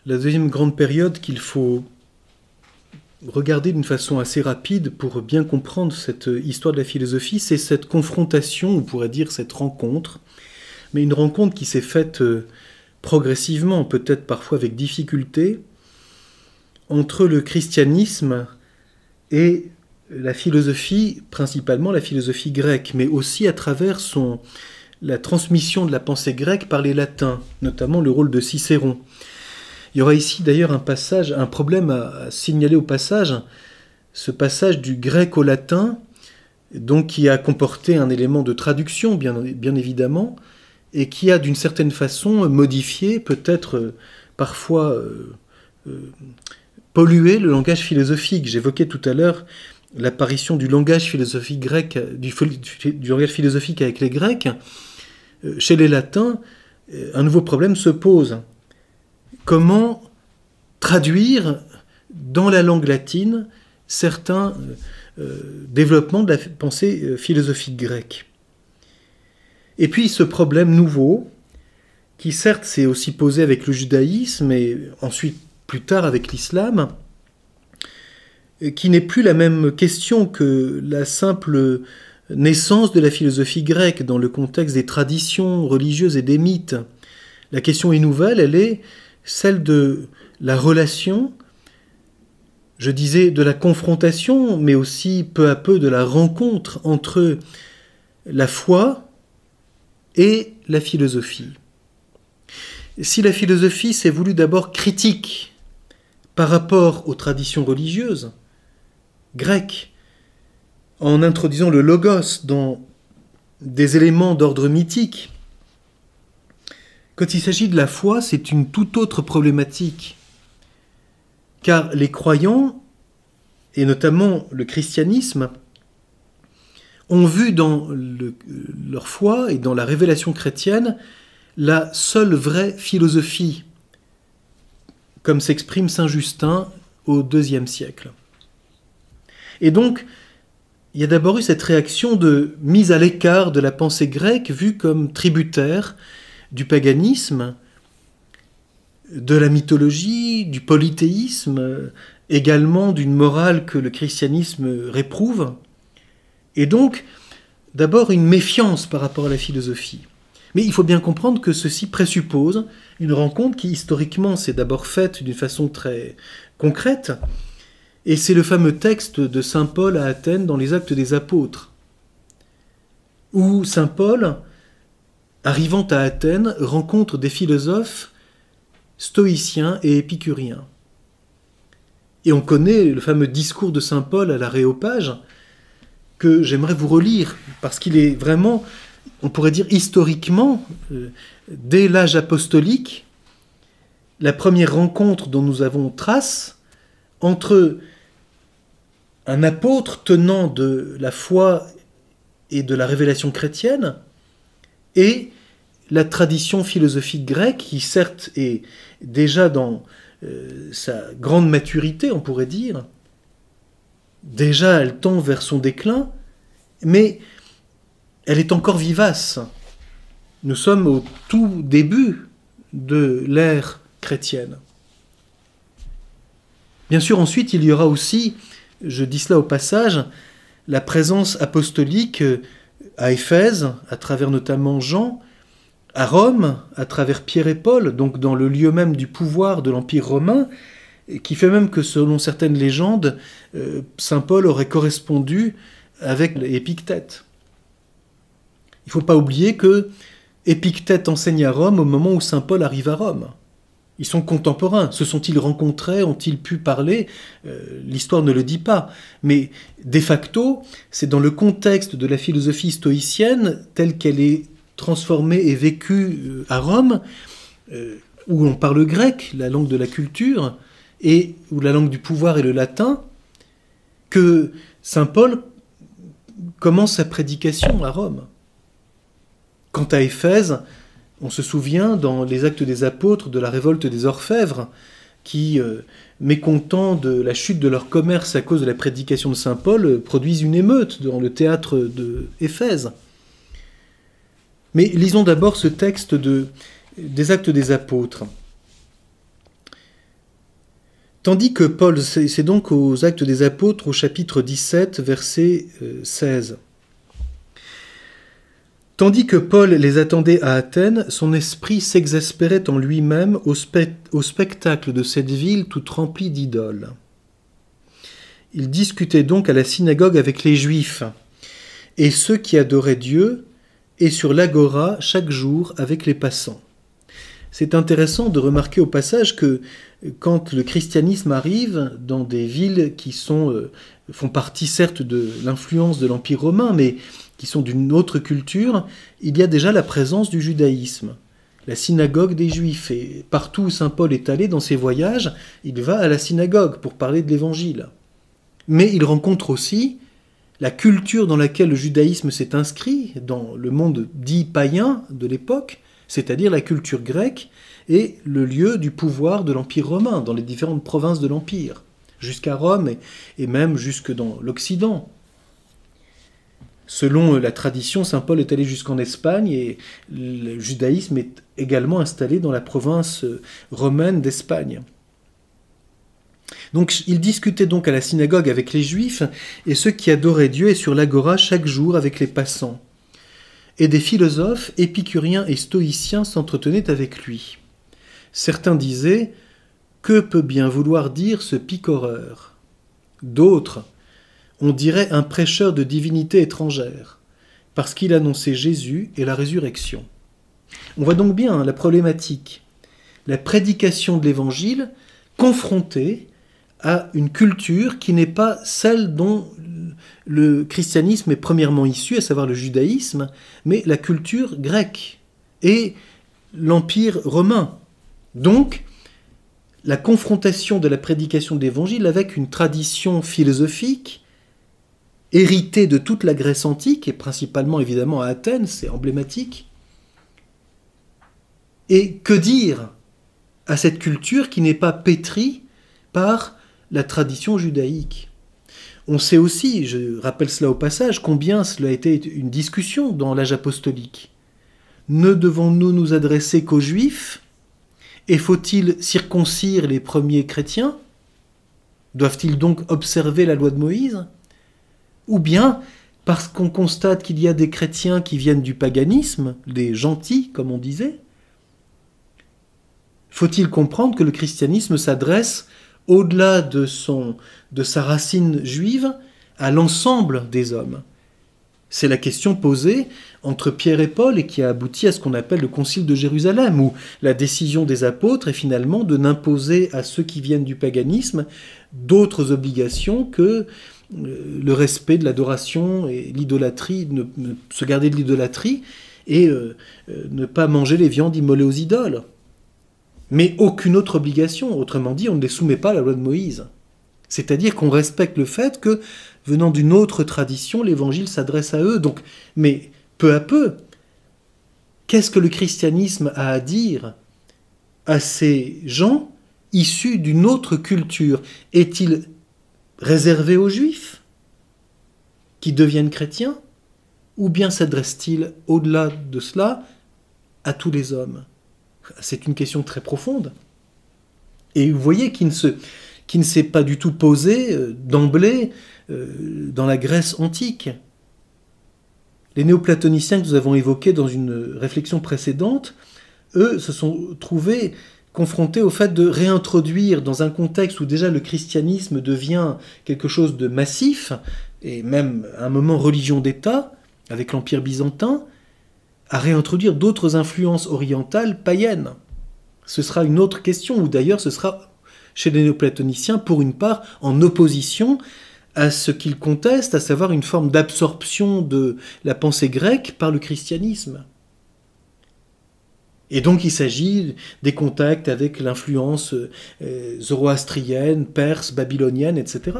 La deuxième grande période qu'il faut regarder d'une façon assez rapide pour bien comprendre cette histoire de la philosophie, c'est cette confrontation, on pourrait dire cette rencontre, mais une rencontre qui s'est faite progressivement, peut-être parfois avec difficulté, entre le christianisme et la philosophie, principalement la philosophie grecque, mais aussi à travers la transmission de la pensée grecque par les latins, notamment le rôle de Cicéron. Il y aura ici d'ailleurs un problème à signaler au passage, ce passage du grec au latin, donc qui a comporté un élément de traduction, bien évidemment, et qui a d'une certaine façon modifié, peut-être parfois pollué le langage philosophique. J'évoquais tout à l'heure l'apparition du langage philosophique grec, du langage philosophique avec les Grecs. Chez les Latins, un nouveau problème se pose. Comment traduire dans la langue latine certains développements de la pensée philosophique grecque? Et puis ce problème nouveau, qui certes s'est aussi posé avec le judaïsme et ensuite plus tard avec l'islam, qui n'est plus la même question que la simple naissance de la philosophie grecque dans le contexte des traditions religieuses et des mythes. La question est nouvelle, elle est celle de la relation, je disais de la confrontation, mais aussi peu à peu de la rencontre entre la foi et la philosophie. Si la philosophie s'est voulue d'abord critique par rapport aux traditions religieuses grecques, en introduisant le logos dans des éléments d'ordre mythique, quand il s'agit de la foi, c'est une toute autre problématique. Car les croyants, et notamment le christianisme, ont vu dans leur foi et dans la révélation chrétienne la seule vraie philosophie, comme s'exprime saint Justin au IIe siècle. Et donc, il y a d'abord eu cette réaction de mise à l'écart de la pensée grecque vue comme tributaire du paganisme, de la mythologie, du polythéisme, également d'une morale que le christianisme réprouve, et donc d'abord une méfiance par rapport à la philosophie. Mais il faut bien comprendre que ceci présuppose une rencontre qui historiquement s'est d'abord faite d'une façon très concrète, et c'est le fameux texte de saint Paul à Athènes dans les Actes des Apôtres, où saint Paul, arrivant à Athènes, rencontre des philosophes stoïciens et épicuriens. Et on connaît le fameux discours de saint Paul à l'Aréopage, que j'aimerais vous relire, parce qu'il est vraiment, on pourrait dire historiquement, dès l'âge apostolique, la première rencontre dont nous avons trace entre un apôtre tenant de la foi et de la révélation chrétienne et la tradition philosophique grecque, qui certes est déjà dans sa grande maturité, on pourrait dire, déjà elle tend vers son déclin, mais elle est encore vivace. Nous sommes au tout début de l'ère chrétienne. Bien sûr, ensuite, il y aura aussi, je dis cela au passage, la présence apostolique à Éphèse, à travers notamment Jean, à Rome, à travers Pierre et Paul, donc dans le lieu même du pouvoir de l'Empire romain, qui fait même que, selon certaines légendes, saint Paul aurait correspondu avec Épictète. Il ne faut pas oublier que Épictète enseigne à Rome au moment où saint Paul arrive à Rome. Ils sont contemporains. Se sont-ils rencontrés? Ont-ils pu parler? L'histoire ne le dit pas. Mais de facto, c'est dans le contexte de la philosophie stoïcienne, telle qu'elle est transformée et vécue à Rome, où on parle grec, la langue de la culture, et où la langue du pouvoir est le latin, que saint Paul commence sa prédication à Rome. Quant à Éphèse, on se souvient dans les Actes des Apôtres de la révolte des orfèvres qui, mécontents de la chute de leur commerce à cause de la prédication de saint Paul, produisent une émeute dans le théâtre d'Éphèse. Mais lisons d'abord ce texte des Actes des Apôtres. Tandis que Paul, c'est donc aux Actes des Apôtres, au chapitre 17, verset 16. Tandis que Paul les attendait à Athènes, son esprit s'exaspérait en lui-même au spectacle de cette ville toute remplie d'idoles. Il discutait donc à la synagogue avec les Juifs et ceux qui adoraient Dieu, et sur l'agora chaque jour avec les passants. C'est intéressant de remarquer au passage que quand le christianisme arrive dans des villes qui font partie certes de l'influence de l'Empire romain, mais qui sont d'une autre culture, il y a déjà la présence du judaïsme, la synagogue des Juifs. Et partout où saint Paul est allé dans ses voyages, il va à la synagogue pour parler de l'Évangile. Mais il rencontre aussi la culture dans laquelle le judaïsme s'est inscrit dans le monde dit païen de l'époque, c'est-à-dire la culture grecque et le lieu du pouvoir de l'Empire romain dans les différentes provinces de l'Empire, jusqu'à Rome et même jusque dans l'Occident. Selon la tradition, saint Paul est allé jusqu'en Espagne et le judaïsme est également installé dans la province romaine d'Espagne. Donc il discutait donc à la synagogue avec les Juifs et ceux qui adoraient Dieu et sur l'agora chaque jour avec les passants. Et des philosophes, épicuriens et stoïciens s'entretenaient avec lui. Certains disaient « Que peut bien vouloir dire ce picoreur ?» D'autres « On dirait un prêcheur de divinité étrangère, parce qu'il annonçait Jésus et la résurrection. » On voit donc bien la problématique. La prédication de l'Évangile confrontée à une culture qui n'est pas celle dont le christianisme est premièrement issu, à savoir le judaïsme, mais la culture grecque et l'Empire romain. Donc, la confrontation de la prédication de l'Évangile avec une tradition philosophique héritée de toute la Grèce antique, et principalement évidemment à Athènes, c'est emblématique. Et que dire à cette culture qui n'est pas pétrie par la tradition judaïque? On sait aussi, je rappelle cela au passage, combien cela a été une discussion dans l'âge apostolique. Ne devons-nous nous adresser qu'aux Juifs? Et faut-il circoncire les premiers chrétiens? Doivent-ils donc observer la loi de Moïse? Ou bien, parce qu'on constate qu'il y a des chrétiens qui viennent du paganisme, des gentils, comme on disait, faut-il comprendre que le christianisme s'adresse au-delà de sa racine juive, à l'ensemble des hommes? C'est la question posée entre Pierre et Paul et qui a abouti à ce qu'on appelle le Concile de Jérusalem, où la décision des apôtres est finalement de n'imposer à ceux qui viennent du paganisme d'autres obligations que le respect de l'adoration et l'idolâtrie, se garder de l'idolâtrie et ne pas manger les viandes immolées aux idoles. Mais aucune autre obligation. Autrement dit, on ne les soumet pas à la loi de Moïse. C'est-à-dire qu'on respecte le fait que, venant d'une autre tradition, l'Évangile s'adresse à eux. Donc, mais peu à peu, qu'est-ce que le christianisme a à dire à ces gens issus d'une autre culture? Est-il réservé aux Juifs qui deviennent chrétiens? Ou bien s'adresse-t-il, au-delà de cela, à tous les hommes? C'est une question très profonde. Et vous voyez qu'il ne s'est pas du tout posé d'emblée dans la Grèce antique. Les néoplatoniciens que nous avons évoqués dans une réflexion précédente, eux se sont trouvés confrontés au fait de réintroduire dans un contexte où déjà le christianisme devient quelque chose de massif, et même à un moment religion d'État, avec l'Empire byzantin, à réintroduire d'autres influences orientales païennes. Ce sera une autre question, ou d'ailleurs ce sera chez les néoplatoniciens, pour une part, en opposition à ce qu'ils contestent, à savoir une forme d'absorption de la pensée grecque par le christianisme. Et donc il s'agit des contacts avec l'influence zoroastrienne, perse, babylonienne, etc.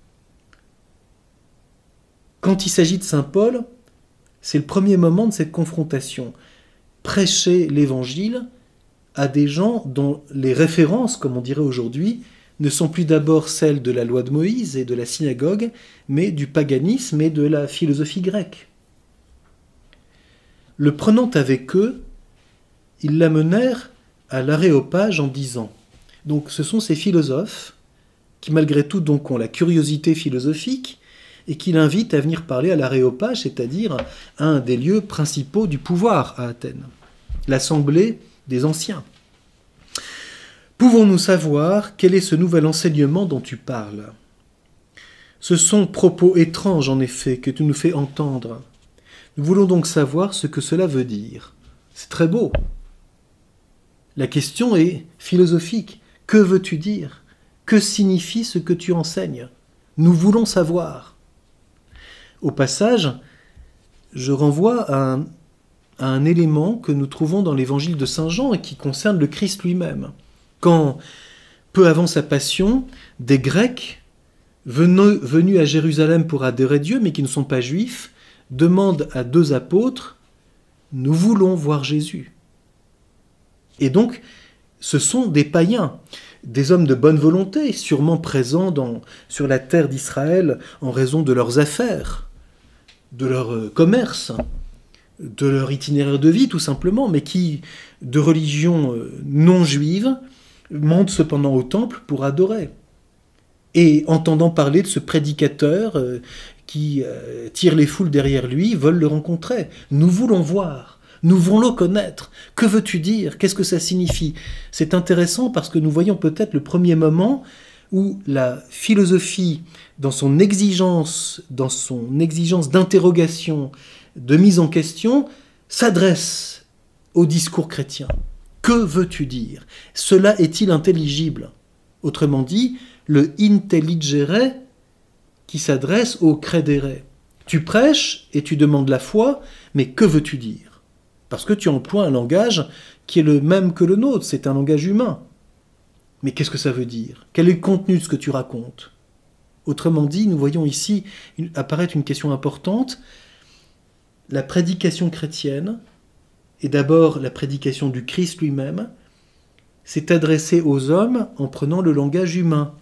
Quand il s'agit de saint Paul, c'est le premier moment de cette confrontation. Prêcher l'Évangile à des gens dont les références, comme on dirait aujourd'hui, ne sont plus d'abord celles de la loi de Moïse et de la synagogue, mais du paganisme et de la philosophie grecque. Le prenant avec eux, ils l'amenèrent à l'aréopage en disant, donc ce sont ces philosophes qui malgré tout donc ont la curiosité philosophique, et qui l'invitent à venir parler à l'Aréopage, c'est-à-dire à un des lieux principaux du pouvoir à Athènes, l'Assemblée des Anciens. Pouvons-nous savoir quel est ce nouvel enseignement dont tu parles ? Ce sont propos étranges, en effet, que tu nous fais entendre. Nous voulons donc savoir ce que cela veut dire. C'est très beau. La question est philosophique. Que veux-tu dire ? Que signifie ce que tu enseignes ? Nous voulons savoir. Au passage, je renvoie à un élément que nous trouvons dans l'évangile de Saint Jean et qui concerne le Christ lui-même. Quand, peu avant sa passion, des Grecs venus à Jérusalem pour adorer Dieu, mais qui ne sont pas juifs, demandent à 2 apôtres « Nous voulons voir Jésus ». Et donc, ce sont des païens, des hommes de bonne volonté, sûrement présents sur la terre d'Israël en raison de leurs affaires, de leur commerce, de leur itinéraire de vie tout simplement, mais qui, de religion non juive, montent cependant au temple pour adorer. Et entendant parler de ce prédicateur qui tire les foules derrière lui, veulent le rencontrer. Nous voulons voir, nous voulons le connaître. Que veux-tu dire ? Qu'est-ce que ça signifie ? C'est intéressant parce que nous voyons peut-être le premier moment où la philosophie, dans son exigence d'interrogation, de mise en question, s'adresse au discours chrétien. Que veux-tu dire ? Cela est-il intelligible ? Autrement dit, le intelligere qui s'adresse au credere. Tu prêches et tu demandes la foi, mais que veux-tu dire ? Parce que tu emploies un langage qui est le même que le nôtre, c'est un langage humain. Mais qu'est-ce que ça veut dire ? Quel est le contenu de ce que tu racontes ? Autrement dit, nous voyons ici apparaître une question importante. La prédication chrétienne, et d'abord la prédication du Christ lui-même, s'est adressée aux hommes en prenant le langage humain.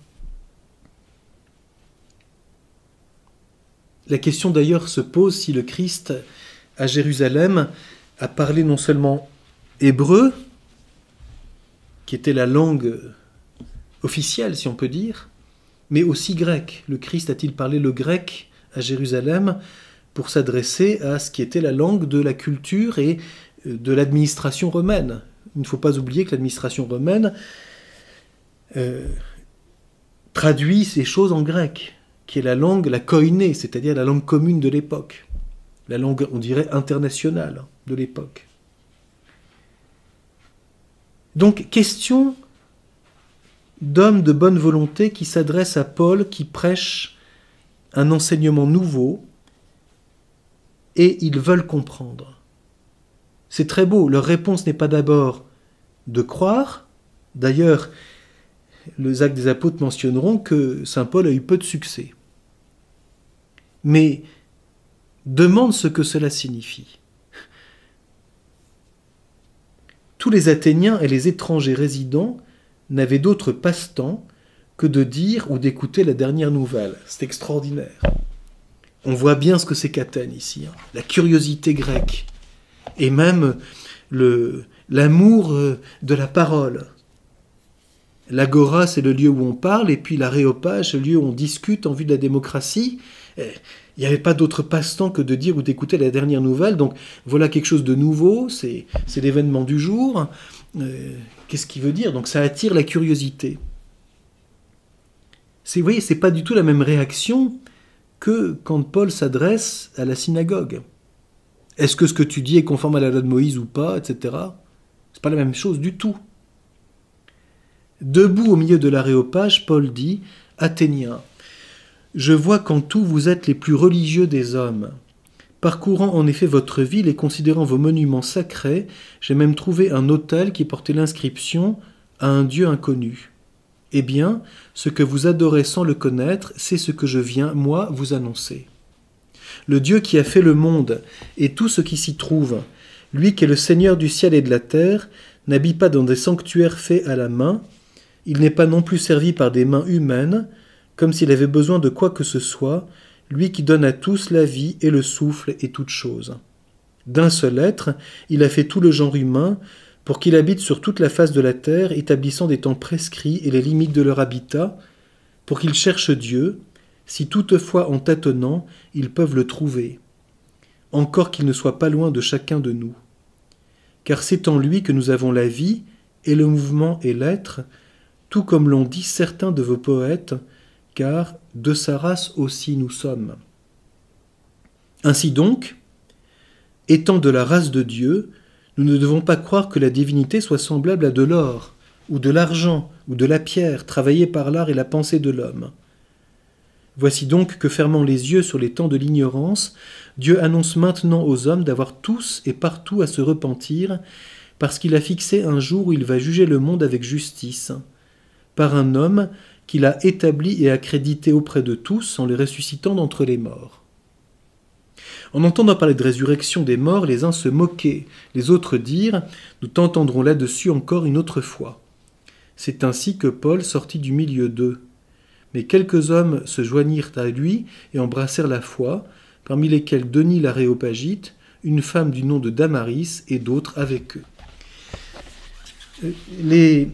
La question d'ailleurs se pose si le Christ, à Jérusalem, a parlé non seulement hébreu, qui était la langue officielle, si on peut dire, mais aussi grec. Le Christ a-t-il parlé le grec à Jérusalem pour s'adresser à ce qui était la langue de la culture et de l'administration romaine ? Il ne faut pas oublier que l'administration romaine traduit ces choses en grec, qui est la langue, la koiné, c'est-à-dire la langue commune de l'époque, la langue, on dirait, internationale de l'époque. Donc, question d'hommes de bonne volonté qui s'adressent à Paul, qui prêche un enseignement nouveau, et ils veulent comprendre. C'est très beau, leur réponse n'est pas d'abord de croire. D'ailleurs, les Actes des Apôtres mentionneront que saint Paul a eu peu de succès. Mais demande ce que cela signifie. Tous les Athéniens et les étrangers résidents n'avaient d'autre passe-temps que de dire ou d'écouter la dernière nouvelle. C'est extraordinaire. On voit bien ce que c'est qu'Athènes ici, hein. La curiosité grecque et même l'amour de la parole. L'agora, c'est le lieu où on parle, et puis l'aréopage, c'est le lieu où on discute en vue de la démocratie. Il n'y avait pas d'autre passe-temps que de dire ou d'écouter la dernière nouvelle. Donc voilà quelque chose de nouveau, c'est l'événement du jour. Qu'est-ce qu'il veut dire ? Donc ça attire la curiosité. Vous voyez, c'est pas du tout la même réaction que quand Paul s'adresse à la synagogue. Est-ce que ce que tu dis est conforme à la loi de Moïse ou pas, etc. C'est pas la même chose du tout. Debout au milieu de l'aréopage, Paul dit « Athéniens, je vois qu'en tout vous êtes les plus religieux des hommes. Parcourant en effet votre ville et considérant vos monuments sacrés, j'ai même trouvé un autel qui portait l'inscription « à un Dieu inconnu ». Eh bien, ce que vous adorez sans le connaître, c'est ce que je viens, moi, vous annoncer. Le Dieu qui a fait le monde et tout ce qui s'y trouve, lui qui est le Seigneur du ciel et de la terre, n'habite pas dans des sanctuaires faits à la main, il n'est pas non plus servi par des mains humaines, comme s'il avait besoin de quoi que ce soit, lui qui donne à tous la vie et le souffle et toutes choses. D'un seul être, il a fait tout le genre humain, pour qu'il habite sur toute la face de la terre, établissant des temps prescrits et les limites de leur habitat, pour qu'ils cherchent Dieu, si toutefois en tâtonnant, ils peuvent le trouver, encore qu'il ne soit pas loin de chacun de nous. Car c'est en lui que nous avons la vie, et le mouvement et l'être, tout comme l'ont dit certains de vos poètes, car de sa race aussi nous sommes. Ainsi donc, étant de la race de Dieu, nous ne devons pas croire que la divinité soit semblable à de l'or, ou de l'argent, ou de la pierre, travaillée par l'art et la pensée de l'homme. Voici donc que, fermant les yeux sur les temps de l'ignorance, Dieu annonce maintenant aux hommes d'avoir tous et partout à se repentir, parce qu'il a fixé un jour où il va juger le monde avec justice, par un homme qu'il a établi et accrédité auprès de tous en les ressuscitant d'entre les morts. En entendant parler de résurrection des morts, les uns se moquaient, les autres dirent « Nous t'entendrons là-dessus encore une autre fois ». C'est ainsi que Paul sortit du milieu d'eux. Mais quelques hommes se joignirent à lui et embrassèrent la foi, parmi lesquels Denis l'Aréopagite, une femme du nom de Damaris et d'autres avec eux. Les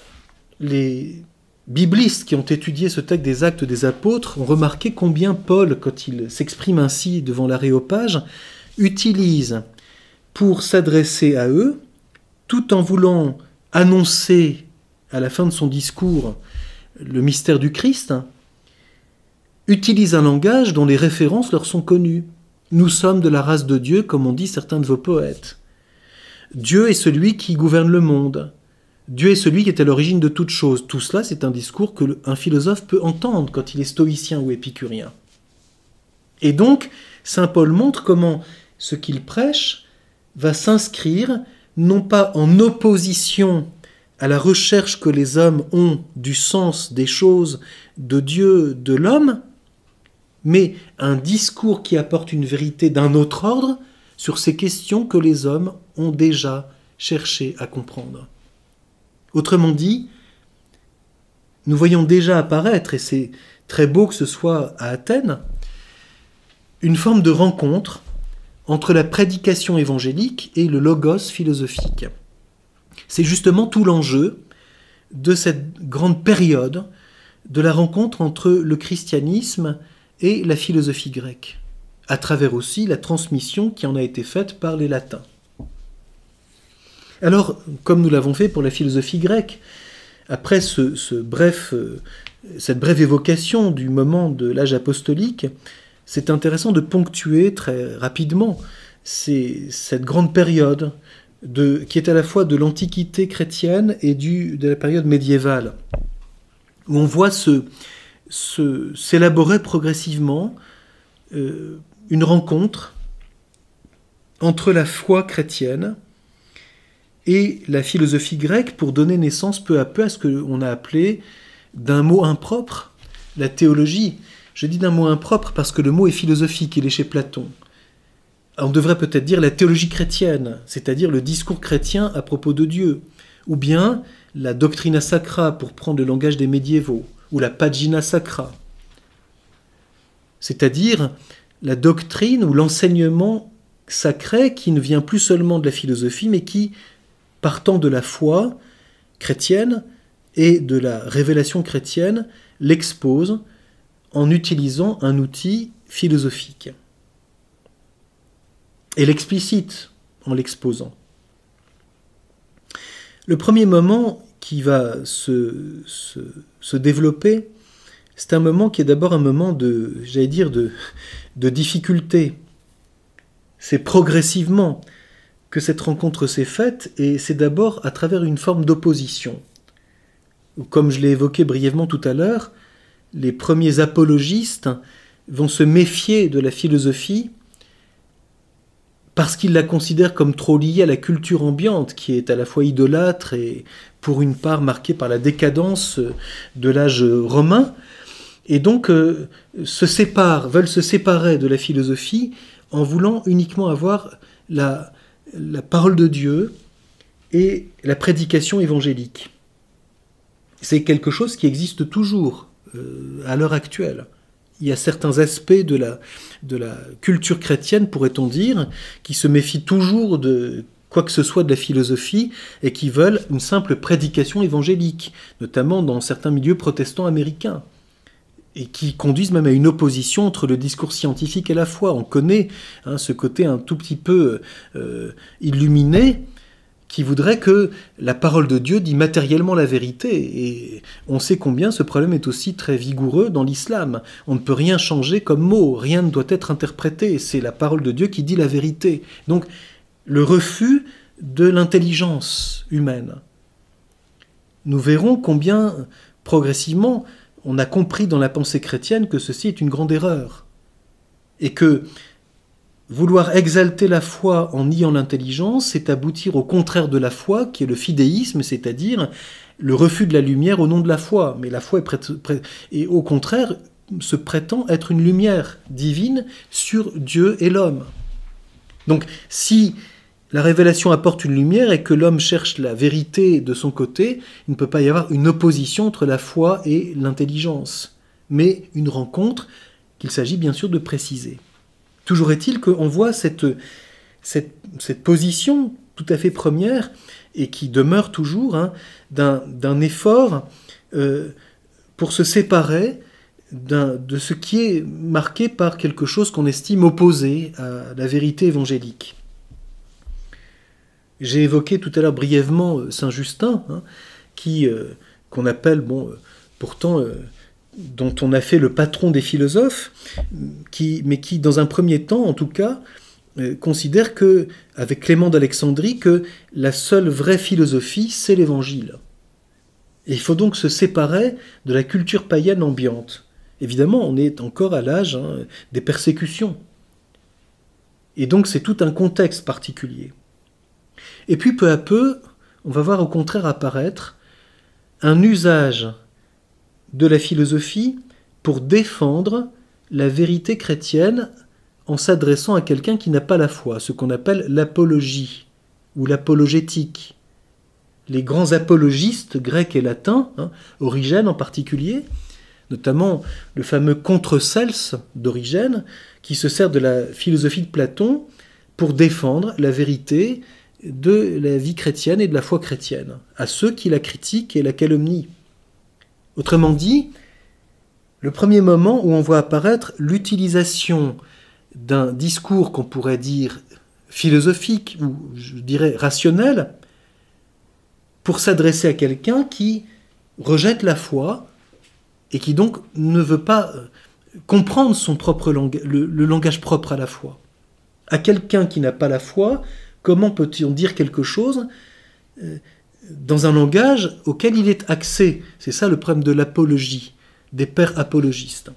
biblistes qui ont étudié ce texte des Actes des Apôtres ont remarqué combien Paul, quand il s'exprime ainsi devant l'Aréopage, utilise pour s'adresser à eux, tout en voulant annoncer à la fin de son discours le mystère du Christ, utilise un langage dont les références leur sont connues. Nous sommes de la race de Dieu, comme ont dit certains de vos poètes. Dieu est celui qui gouverne le monde. Dieu est celui qui est à l'origine de toute chose. Tout cela, c'est un discours qu'un philosophe peut entendre quand il est stoïcien ou épicurien. Et donc, saint Paul montre comment ce qu'il prêche va s'inscrire non pas en opposition à la recherche que les hommes ont du sens des choses, de Dieu, de l'homme, mais un discours qui apporte une vérité d'un autre ordre sur ces questions que les hommes ont déjà cherché à comprendre. Autrement dit, nous voyons déjà apparaître, et c'est très beau que ce soit à Athènes, une forme de rencontre entre la prédication évangélique et le logos philosophique. C'est justement tout l'enjeu de cette grande période de la rencontre entre le christianisme et la philosophie grecque, à travers aussi la transmission qui en a été faite par les latins. Alors, comme nous l'avons fait pour la philosophie grecque, après cette brève évocation du moment de l'âge apostolique, c'est intéressant de ponctuer très rapidement cette grande période qui est à la fois de l'Antiquité chrétienne et de la période médiévale, où on voit s'élaborer progressivement une rencontre entre la foi chrétienne et la philosophie grecque pour donner naissance peu à peu à ce qu'on a appelé d'un mot impropre, la théologie. Je dis d'un mot impropre parce que le mot est philosophique, il est chez Platon. On devrait peut-être dire la théologie chrétienne, c'est-à-dire le discours chrétien à propos de Dieu, ou bien la doctrina sacra, pour prendre le langage des médiévaux, ou la pagina sacra, c'est-à-dire la doctrine ou l'enseignement sacré qui ne vient plus seulement de la philosophie, mais qui, partant de la foi chrétienne et de la révélation chrétienne, l'expose en utilisant un outil philosophique. Et l'explicite en l'exposant. Le premier moment qui va se développer, c'est un moment qui est d'abord un moment de difficulté. C'est progressivement que cette rencontre s'est faite, et c'est d'abord à travers une forme d'opposition. Comme je l'ai évoqué brièvement tout à l'heure, les premiers apologistes vont se méfier de la philosophie parce qu'ils la considèrent comme trop liée à la culture ambiante, qui est à la fois idolâtre et pour une part marquée par la décadence de l'âge romain, et donc veulent se séparer de la philosophie en voulant uniquement avoir la parole de Dieu et la prédication évangélique. C'est quelque chose qui existe toujours à l'heure actuelle. Il y a certains aspects de la culture chrétienne, pourrait-on dire, qui se méfient toujours de quoi que ce soit de la philosophie et qui veulent une simple prédication évangélique, notamment dans certains milieux protestants américains. et qui conduisent même à une opposition entre le discours scientifique et la foi. On connaît ce côté un tout petit peu illuminé qui voudrait que la parole de Dieu dit matériellement la vérité. Et on sait combien ce problème est aussi très vigoureux dans l'islam. On ne peut rien changer comme mot, rien ne doit être interprété. C'est la parole de Dieu qui dit la vérité. Donc, le refus de l'intelligence humaine. Nous verrons combien, progressivement, on a compris dans la pensée chrétienne que ceci est une grande erreur. Et que vouloir exalter la foi en niant l'intelligence, c'est aboutir au contraire de la foi, qui est le fidéisme, c'est-à-dire le refus de la lumière au nom de la foi. Mais la foi est au contraire se prétend être une lumière divine sur Dieu et l'homme. Donc si la révélation apporte une lumière et que l'homme cherche la vérité de son côté, il ne peut pas y avoir une opposition entre la foi et l'intelligence, mais une rencontre qu'il s'agit bien sûr de préciser. Toujours est-il qu'on voit cette position tout à fait première et qui demeure toujours d'un effort pour se séparer de ce qui est marqué par quelque chose qu'on estime opposé à la vérité évangélique. J'ai évoqué tout à l'heure brièvement Saint Justin, qu'on appelle, pourtant, dont on a fait le patron des philosophes, mais qui, dans un premier temps, en tout cas, considère que, avec Clément d'Alexandrie, que la seule vraie philosophie, c'est l'Évangile. Et il faut donc se séparer de la culture païenne ambiante. Évidemment, on est encore à l'âge des persécutions. Et donc, c'est tout un contexte particulier. Et puis, peu à peu, on va voir au contraire apparaître un usage de la philosophie pour défendre la vérité chrétienne en s'adressant à quelqu'un qui n'a pas la foi, ce qu'on appelle l'apologie ou l'apologétique. Les grands apologistes grecs et latins, Origène en particulier, notamment le fameux Contre-Cels d'Origène, qui se sert de la philosophie de Platon pour défendre la vérité de la vie chrétienne et de la foi chrétienne, à ceux qui la critiquent et la calomnient. Autrement dit, le premier moment où on voit apparaître l'utilisation d'un discours qu'on pourrait dire philosophique, ou je dirais rationnel, pour s'adresser à quelqu'un qui rejette la foi et qui donc ne veut pas comprendre son propre langage, le langage propre à la foi. À quelqu'un qui n'a pas la foi, comment peut-on dire quelque chose dans un langage auquel il est axé? C'est ça le problème de l'apologie, des pères apologistes.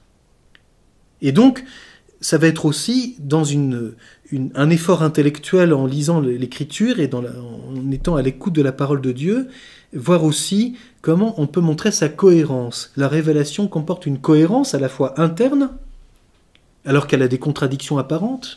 Et donc, ça va être aussi dans un effort intellectuel en lisant l'Écriture et en étant à l'écoute de la parole de Dieu, voir aussi comment on peut montrer sa cohérence. La révélation comporte une cohérence à la fois interne, alors qu'elle a des contradictions apparentes.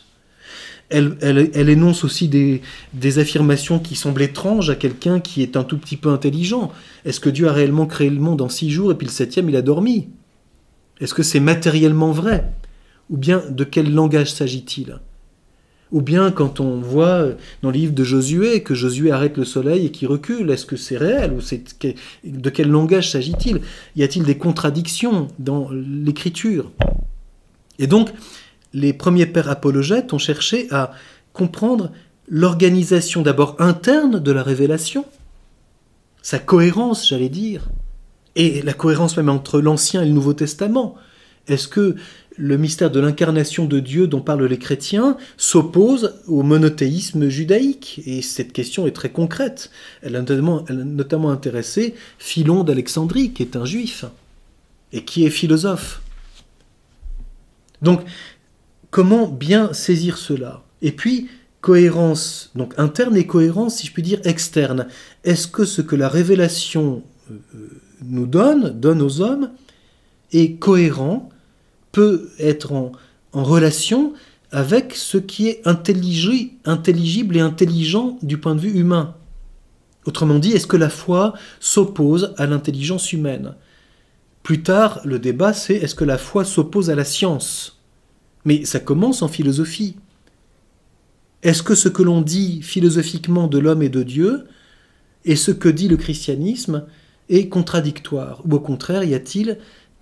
Elle énonce aussi des affirmations qui semblent étranges à quelqu'un qui est un tout petit peu intelligent. Est-ce que Dieu a réellement créé le monde en 6 jours et puis le 7e il a dormi? Est-ce que c'est matériellement vrai? Ou bien de quel langage s'agit-il? Ou bien quand on voit dans le livre de Josué que Josué arrête le soleil et qu'il recule, est-ce que c'est réel? Ou de quel langage s'agit-il? Y a-t-il des contradictions dans l'écriture? Et donc, les premiers pères apologètes ont cherché à comprendre l'organisation d'abord interne de la révélation, sa cohérence, j'allais dire, et la cohérence même entre l'Ancien et le Nouveau Testament. Est-ce que le mystère de l'incarnation de Dieu dont parlent les chrétiens s'oppose au monothéisme judaïque? Et cette question est très concrète. Elle a notamment intéressé Philon d'Alexandrie, qui est un juif, et qui est philosophe. Donc, comment bien saisir cela? Et puis, cohérence donc interne et cohérence, si je puis dire, externe. Est-ce que ce que la révélation nous donne aux hommes, est cohérent, peut être en relation avec ce qui est intelligible et intelligent du point de vue humain? Autrement dit, est-ce que la foi s'oppose à l'intelligence humaine? Plus tard, le débat, c'est est-ce que la foi s'oppose à la science? Mais ça commence en philosophie. Est-ce que ce que l'on dit philosophiquement de l'homme et de Dieu et ce que dit le christianisme est contradictoire? Ou au contraire, y a-t-il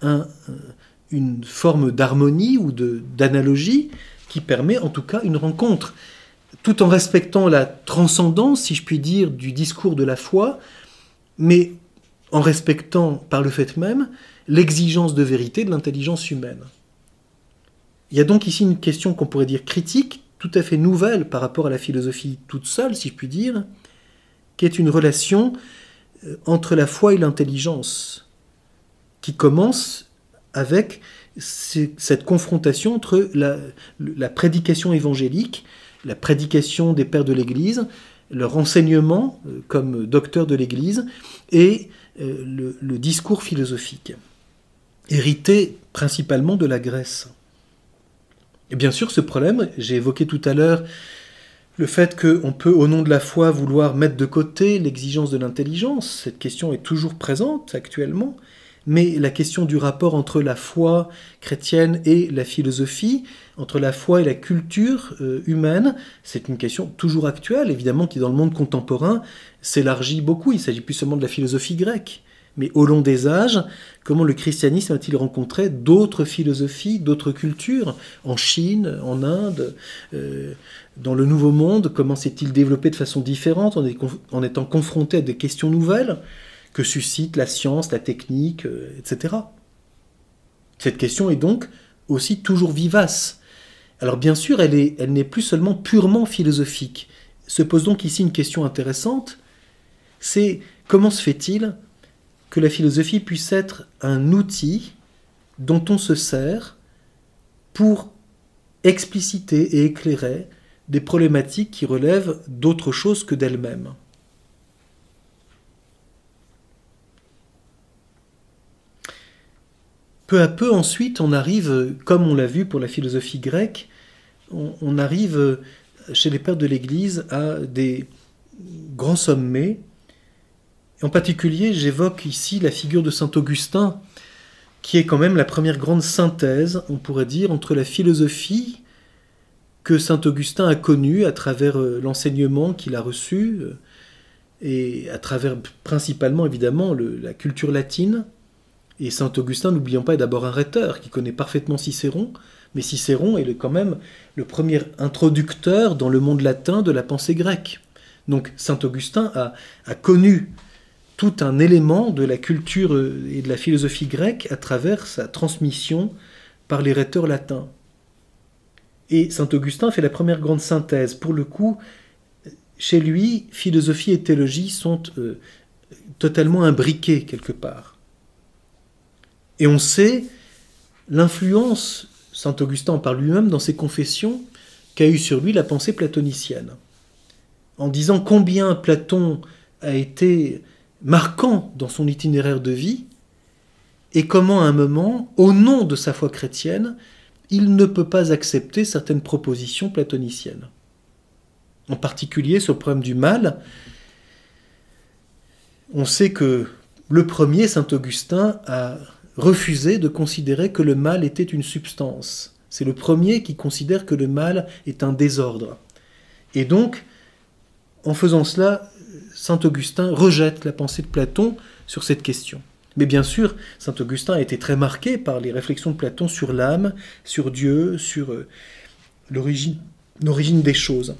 une forme d'harmonie ou d'analogie qui permet en tout cas une rencontre, tout en respectant la transcendance, si je puis dire, du discours de la foi, mais en respectant par le fait même l'exigence de vérité de l'intelligence humaine. Il y a donc ici une question qu'on pourrait dire critique, tout à fait nouvelle par rapport à la philosophie toute seule, si je puis dire, qui est une relation entre la foi et l'intelligence, qui commence avec cette confrontation entre la prédication évangélique, la prédication des pères de l'Église, leur enseignement comme docteurs de l'Église, et le discours philosophique, hérité principalement de la Grèce. Et bien sûr, ce problème, j'ai évoqué tout à l'heure le fait qu'on peut, au nom de la foi, vouloir mettre de côté l'exigence de l'intelligence. Cette question est toujours présente actuellement, mais la question du rapport entre la foi chrétienne et la philosophie, entre la foi et la culture humaine, c'est une question toujours actuelle, évidemment, qui dans le monde contemporain s'élargit beaucoup. Il ne s'agit plus seulement de la philosophie grecque. Mais au long des âges, comment le christianisme a-t-il rencontré d'autres philosophies, d'autres cultures, en Chine, en Inde, dans le Nouveau Monde? Comment s'est-il développé de façon différente en étant confronté à des questions nouvelles que suscite la science, la technique, etc. Cette question est donc aussi toujours vivace. Alors bien sûr, elle n'est plus seulement purement philosophique. Se pose donc ici une question intéressante, c'est comment se fait-il que la philosophie puisse être un outil dont on se sert pour expliciter et éclairer des problématiques qui relèvent d'autre chose que d'elle-même. Peu à peu ensuite, on arrive, comme on l'a vu pour la philosophie grecque, on arrive chez les pères de l'Église à des grands sommets. En particulier, j'évoque ici la figure de saint Augustin, qui est quand même la première grande synthèse, on pourrait dire, entre la philosophie que saint Augustin a connue à travers l'enseignement qu'il a reçu, et à travers principalement, évidemment, la culture latine. Et saint Augustin, n'oublions pas, est d'abord un rhéteur qui connaît parfaitement Cicéron, mais Cicéron est quand même le premier introducteur dans le monde latin de la pensée grecque. Donc saint Augustin a connu tout un élément de la culture et de la philosophie grecque à travers sa transmission par les rhéteurs latins. Et saint Augustin fait la première grande synthèse. Pour le coup, chez lui, philosophie et théologie sont totalement imbriquées quelque part. Et on sait l'influence, saint Augustin en parle lui-même dans ses confessions, qu'a eu sur lui la pensée platonicienne. En disant combien Platon a été marquant dans son itinéraire de vie, et comment à un moment, au nom de sa foi chrétienne, il ne peut pas accepter certaines propositions platoniciennes. En particulier sur le problème du mal, on sait que le premier, saint Augustin, a refusé de considérer que le mal était une substance. C'est le premier qui considère que le mal est un désordre. Et donc, en faisant cela, saint Augustin rejette la pensée de Platon sur cette question. Mais bien sûr, saint Augustin a été très marqué par les réflexions de Platon sur l'âme, sur Dieu, sur l'origine des choses.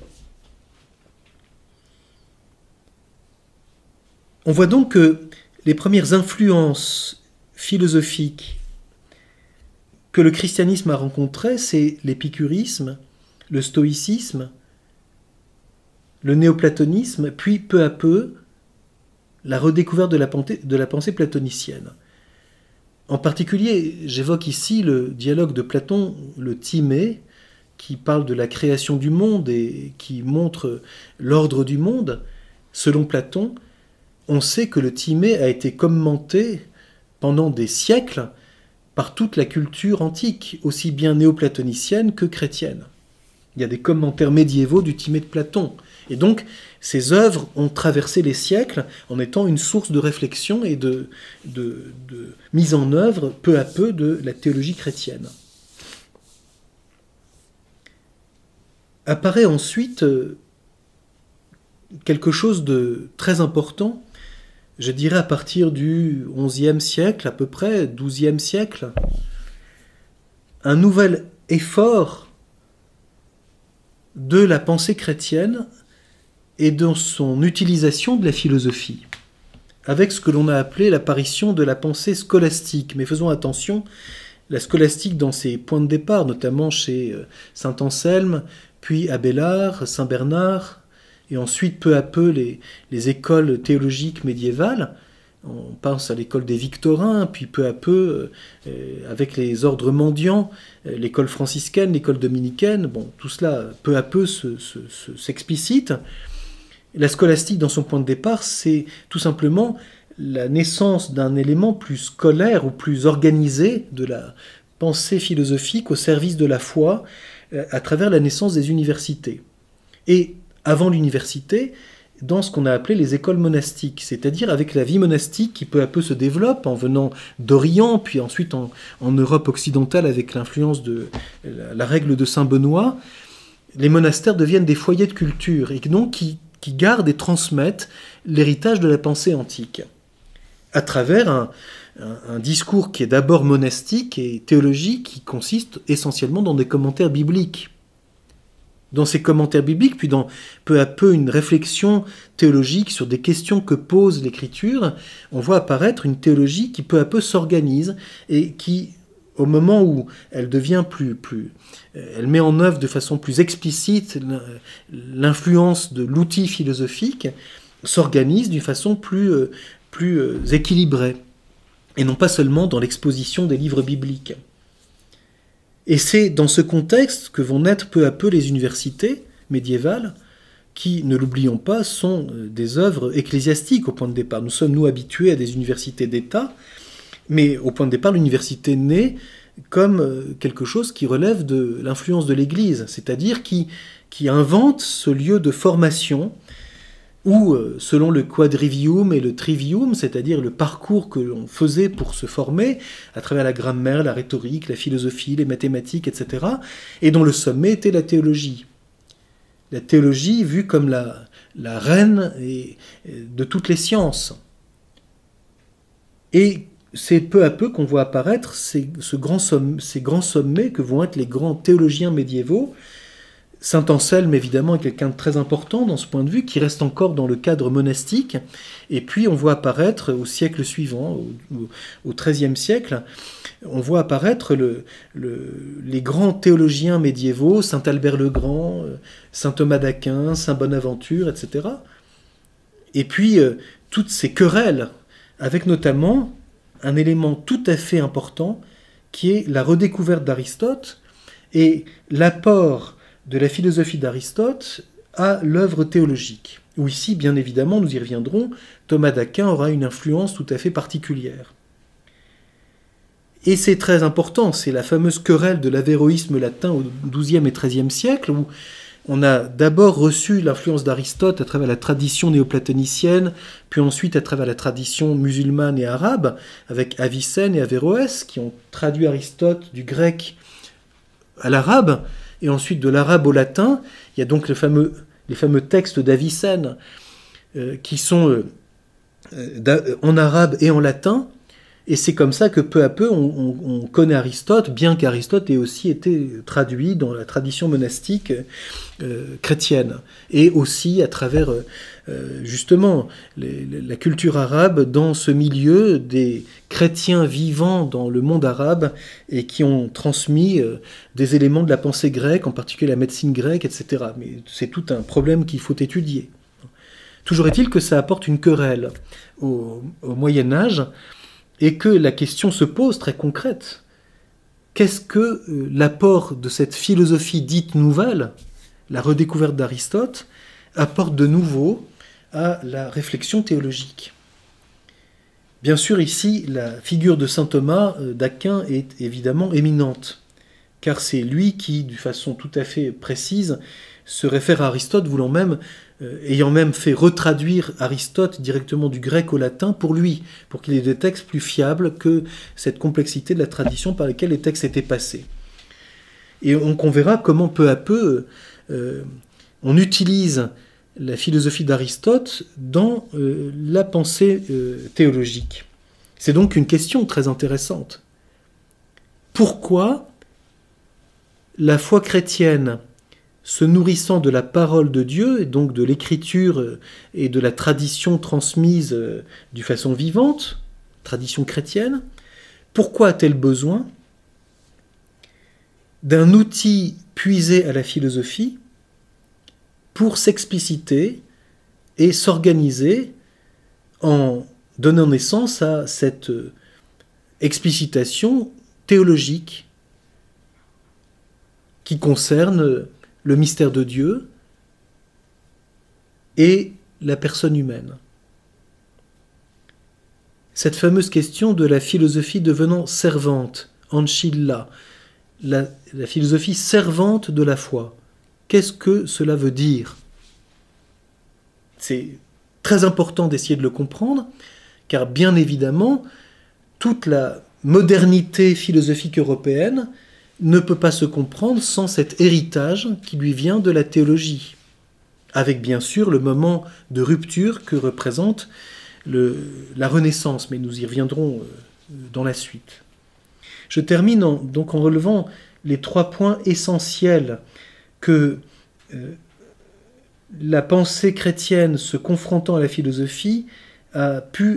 On voit donc que les premières influences philosophiques que le christianisme a rencontrées, c'est l'épicurisme, le stoïcisme, le néoplatonisme, puis peu à peu, la redécouverte de la pensée platonicienne. En particulier, j'évoque ici le dialogue de Platon, le Timée, qui parle de la création du monde et qui montre l'ordre du monde. Selon Platon, on sait que le Timée a été commenté pendant des siècles par toute la culture antique, aussi bien néoplatonicienne que chrétienne. Il y a des commentaires médiévaux du Timée de Platon. Et donc, ces œuvres ont traversé les siècles en étant une source de réflexion et de mise en œuvre peu à peu de la théologie chrétienne. Apparaît ensuite quelque chose de très important je dirais à partir du XIe siècle, à peu près, XIIe siècle, un nouvel effort de la pensée chrétienne et dans son utilisation de la philosophie, avec ce que l'on a appelé l'apparition de la pensée scolastique. Mais faisons attention, la scolastique dans ses points de départ, notamment chez saint Anselme, puis Abélard, saint Bernard, et ensuite peu à peu les écoles théologiques médiévales. On pense à l'école des Victorins, puis peu à peu, avec les ordres mendiants, l'école franciscaine, l'école dominicaine, bon, tout cela peu à peu s'explicite. La scolastique, dans son point de départ, c'est tout simplement la naissance d'un élément plus scolaire ou plus organisé de la pensée philosophique au service de la foi à travers la naissance des universités. Et avant l'université, dans ce qu'on a appelé les écoles monastiques, c'est-à-dire avec la vie monastique qui peu à peu se développe en venant d'Orient, puis ensuite en Europe occidentale avec l'influence de la règle de Saint-Benoît, les monastères deviennent des foyers de culture et donc qui gardent et transmettent l'héritage de la pensée antique à travers un discours qui est d'abord monastique et théologique, qui consiste essentiellement dans des commentaires bibliques. Dans ces commentaires bibliques, puis dans peu à peu une réflexion théologique sur des questions que pose l'Écriture, on voit apparaître une théologie qui peu à peu s'organise et qui, au moment où elle devient elle met en œuvre de façon plus explicite l'influence de l'outil philosophique, s'organise d'une façon plus équilibrée, et non pas seulement dans l'exposition des livres bibliques. Et c'est dans ce contexte que vont naître peu à peu les universités médiévales, qui, ne l'oublions pas, sont des œuvres ecclésiastiques au point de départ. Nous sommes, nous, habitués à des universités d'État, mais au point de départ, l'université naît comme quelque chose qui relève de l'influence de l'Église, c'est-à-dire qui invente ce lieu de formation où, selon le quadrivium et le trivium, c'est-à-dire le parcours que l'on faisait pour se former, à travers la grammaire, la rhétorique, la philosophie, les mathématiques, etc., et dont le sommet était la théologie. La théologie vue comme la reine de toutes les sciences. Et c'est peu à peu qu'on voit apparaître ces grands sommets que vont être les grands théologiens médiévaux. Saint Anselme, évidemment, est quelqu'un de très important dans ce point de vue, qui reste encore dans le cadre monastique. Et puis, on voit apparaître au siècle suivant, au XIIIe siècle, on voit apparaître les grands théologiens médiévaux, Saint Albert le Grand, Saint Thomas d'Aquin, Saint Bonaventure, etc. Et puis, toutes ces querelles, avec notamment un élément tout à fait important, qui est la redécouverte d'Aristote et l'apport de la philosophie d'Aristote à l'œuvre théologique, où ici, bien évidemment, nous y reviendrons, Thomas d'Aquin aura une influence tout à fait particulière. Et c'est très important, c'est la fameuse querelle de l'avéroïsme latin au XIIe et XIIIe siècle, où on a d'abord reçu l'influence d'Aristote à travers la tradition néoplatonicienne, puis ensuite à travers la tradition musulmane et arabe, avec Avicenne et Averroès, qui ont traduit Aristote du grec à l'arabe, et ensuite de l'arabe au latin. Il y a donc les fameux textes d'Avicenne qui sont en arabe et en latin, et c'est comme ça que peu à peu on connaît Aristote, bien qu'Aristote ait aussi été traduit dans la tradition monastique chrétienne, et aussi à travers justement la culture arabe dans ce milieu des chrétiens vivant dans le monde arabe et qui ont transmis des éléments de la pensée grecque, en particulier la médecine grecque, etc. Mais c'est tout un problème qu'il faut étudier. Toujours est-il que ça apporte une querelle au Moyen-Âge, et que la question se pose très concrète. Qu'est-ce que l'apport de cette philosophie dite nouvelle, la redécouverte d'Aristote, apporte de nouveau à la réflexion théologique? Bien sûr, ici, la figure de saint Thomas d'Aquin est évidemment éminente, car c'est lui qui, d'une façon tout à fait précise, se réfère à Aristote, ayant même fait retraduire Aristote directement du grec au latin pour lui, pour qu'il ait des textes plus fiables que cette complexité de la tradition par laquelle les textes étaient passés. Et on verra comment peu à peu on utilise la philosophie d'Aristote dans la pensée théologique. C'est donc une question très intéressante. Pourquoi la foi chrétienne, se nourrissant de la parole de Dieu, et donc de l'écriture et de la tradition transmise d'une façon vivante, tradition chrétienne, pourquoi a-t-elle besoin d'un outil puisé à la philosophie pour s'expliciter et s'organiser en donnant naissance à cette explicitation théologique qui concerne le mystère de Dieu et la personne humaine. Cette fameuse question de la philosophie devenant servante, ancilla, la philosophie servante de la foi. Qu'est-ce que cela veut dire? C'est très important d'essayer de le comprendre, car bien évidemment, toute la modernité philosophique européenne ne peut pas se comprendre sans cet héritage qui lui vient de la théologie, avec bien sûr le moment de rupture que représente la Renaissance, mais nous y reviendrons dans la suite. Je termine donc en relevant les 3 points essentiels que la pensée chrétienne se confrontant à la philosophie a pu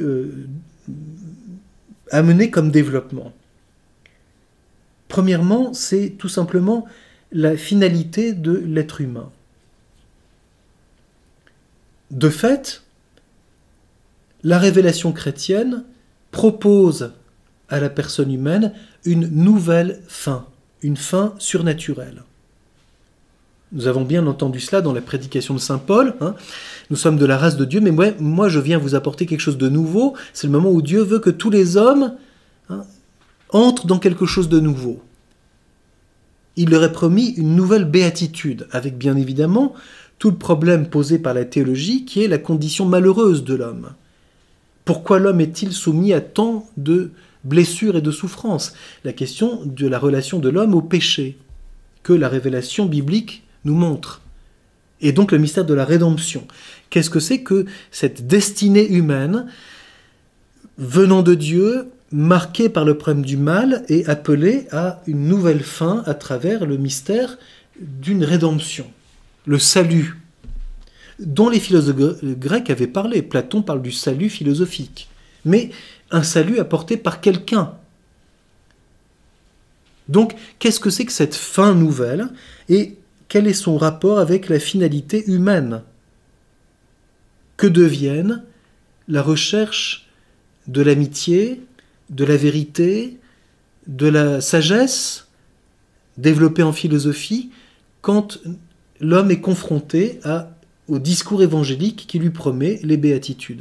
amener comme développement. Premièrement, c'est tout simplement la finalité de l'être humain. De fait, la révélation chrétienne propose à la personne humaine une nouvelle fin, une fin surnaturelle. Nous avons bien entendu cela dans la prédication de saint Paul. Nous sommes de la race de Dieu, mais moi je viens vous apporter quelque chose de nouveau. C'est le moment où Dieu veut que tous les hommes entrent dans quelque chose de nouveau. Il leur est promis une nouvelle béatitude, avec bien évidemment tout le problème posé par la théologie qui est la condition malheureuse de l'homme. Pourquoi l'homme est-il soumis à tant de blessures et de souffrances? La question de la relation de l'homme au péché, que la révélation biblique nous montre. Et donc le mystère de la rédemption. Qu'est-ce que c'est que cette destinée humaine venant de Dieu, marquée par le problème du mal et appelée à une nouvelle fin à travers le mystère d'une rédemption, le salut, dont les philosophes grecs avaient parlé. Platon parle du salut philosophique, mais un salut apporté par quelqu'un. Donc, qu'est-ce que c'est que cette fin nouvelle et quel est son rapport avec la finalité humaine? Que deviennent la recherche de l'amitié, de la vérité, de la sagesse développée en philosophie quand l'homme est confronté au discours évangélique qui lui promet les béatitudes?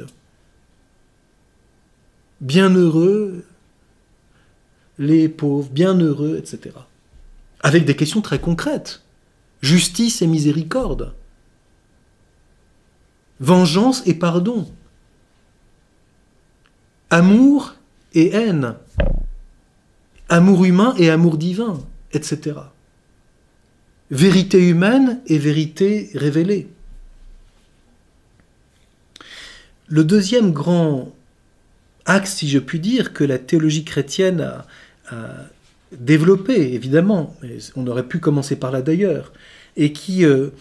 Bienheureux les pauvres, bienheureux, etc. Avec des questions très concrètes. Justice et miséricorde. Vengeance et pardon. Amour et haine. Amour humain et amour divin, etc. Vérité humaine et vérité révélée. Le deuxième grand axe, si je puis dire, que la théologie chrétienne a développé, évidemment, mais on aurait pu commencer par là d'ailleurs, et qui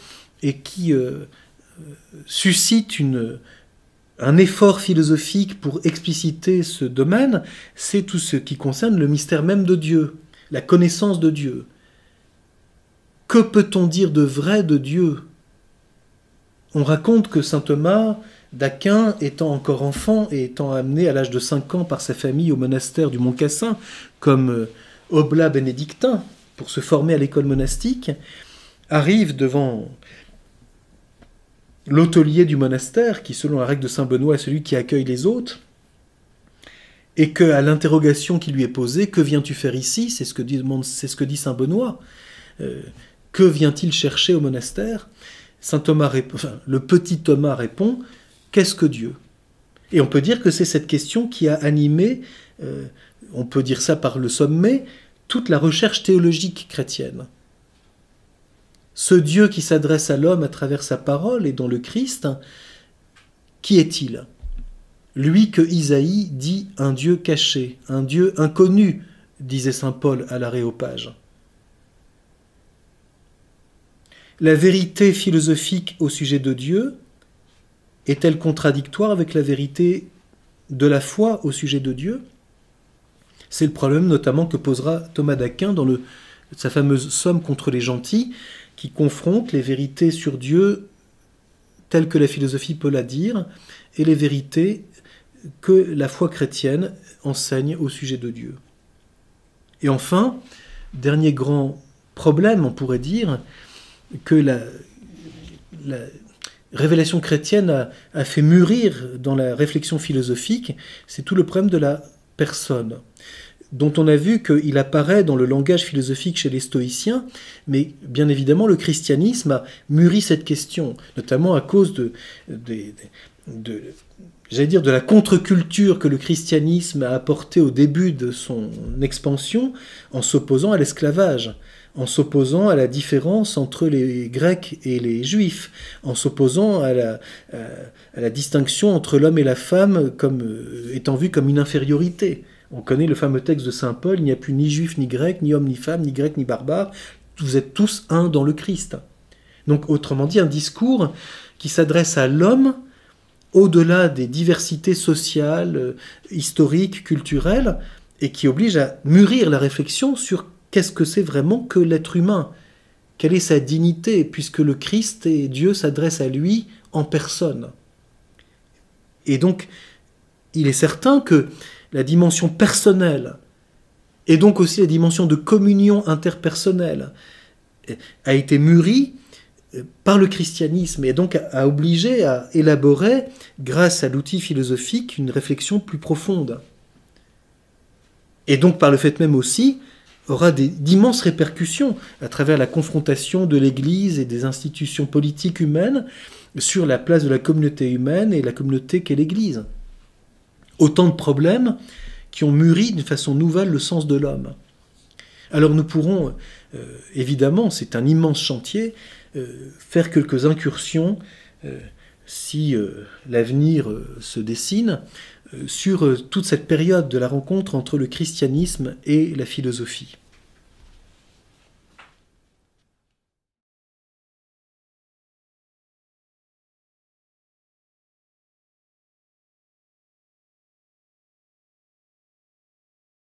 suscite un effort philosophique pour expliciter ce domaine, c'est tout ce qui concerne le mystère même de Dieu, la connaissance de Dieu. Que peut-on dire de vrai de Dieu? On raconte que saint Thomas d'Aquin, étant encore enfant et étant amené à l'âge de 5 ans par sa famille au monastère du Mont Cassin, comme oblat bénédictin, pour se former à l'école monastique, arrive devant l'hôtelier du monastère, qui selon la règle de saint Benoît est celui qui accueille les hôtes, et qu'à l'interrogation qui lui est posée, « Que viens-tu faire ici ?» c'est ce que dit saint Benoît. Que vient-il chercher au monastère? Le petit Thomas répond « Qu'est-ce que Dieu ?» Et on peut dire que c'est cette question qui a animé, on peut dire ça par le sommet, toute la recherche théologique chrétienne. ce Dieu qui s'adresse à l'homme à travers sa parole et dans le Christ, qui est-il? Lui que Isaïe dit un Dieu caché, un Dieu inconnu, disait saint Paul à l'Aréopage. La vérité philosophique au sujet de Dieu est-elle contradictoire avec la vérité de la foi au sujet de Dieu? C'est le problème notamment que posera Thomas d'Aquin dans sa fameuse Somme contre les gentils, qui confronte les vérités sur Dieu telles que la philosophie peut la dire et les vérités que la foi chrétienne enseigne au sujet de Dieu. Et enfin, dernier grand problème, on pourrait dire, que la révélation chrétienne a fait mûrir dans la réflexion philosophique, c'est tout le problème de la personne, dont on a vu qu'il apparaît dans le langage philosophique chez les stoïciens, mais bien évidemment le christianisme a mûri cette question, notamment à cause de la contre-culture que le christianisme a apportée au début de son expansion en s'opposant à l'esclavage, en s'opposant à la différence entre les Grecs et les Juifs, en s'opposant à la distinction entre l'homme et la femme étant vue comme une infériorité. On connaît le fameux texte de saint Paul, il n'y a plus ni juif ni grec, ni homme ni femme, ni grec ni barbare, vous êtes tous un dans le Christ. Donc autrement dit, un discours qui s'adresse à l'homme au-delà des diversités sociales, historiques, culturelles, et qui oblige à mûrir la réflexion sur qu'est-ce que c'est vraiment que l'être humain, quelle est sa dignité, puisque le Christ et Dieu s'adressent à lui en personne. Et donc, il est certain que la dimension personnelle, et donc aussi la dimension de communion interpersonnelle, a été mûrie par le christianisme et donc a obligé à élaborer, grâce à l'outil philosophique, une réflexion plus profonde. Et donc par le fait même aussi, aura d'immenses répercussions à travers la confrontation de l'Église et des institutions politiques humaines sur la place de la communauté humaine et la communauté qu'est l'Église. Autant de problèmes qui ont mûri d'une façon nouvelle le sens de l'homme. Alors nous pourrons, évidemment, c'est un immense chantier, faire quelques incursions, si l'avenir se dessine, sur toute cette période de la rencontre entre le christianisme et la philosophie.